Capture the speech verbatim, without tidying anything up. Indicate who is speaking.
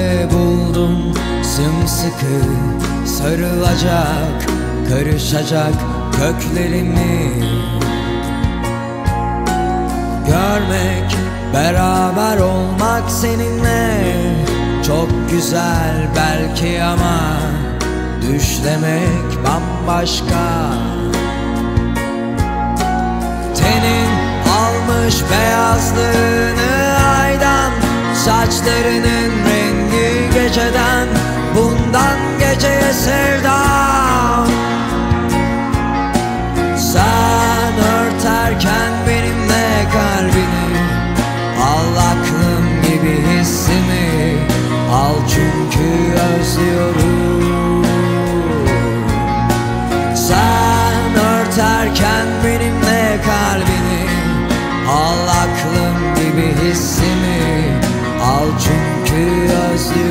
Speaker 1: yerde buldum sımsıkı sarılacak, karışacak köklerimi. Görmek, beraber olmak seninle çok güzel belki ama düşlemek bambaşka. Tenin almış beyazlığını aydan, saçlarının rengi geceden, bundan geceye sevdam. Sen örterken benimle kalbini, al aklım gibi hissimi, al çünkü özlüyorum. Sen örterken benimle kalbini, al aklım gibi hissimi, al çünkü özlüyorum.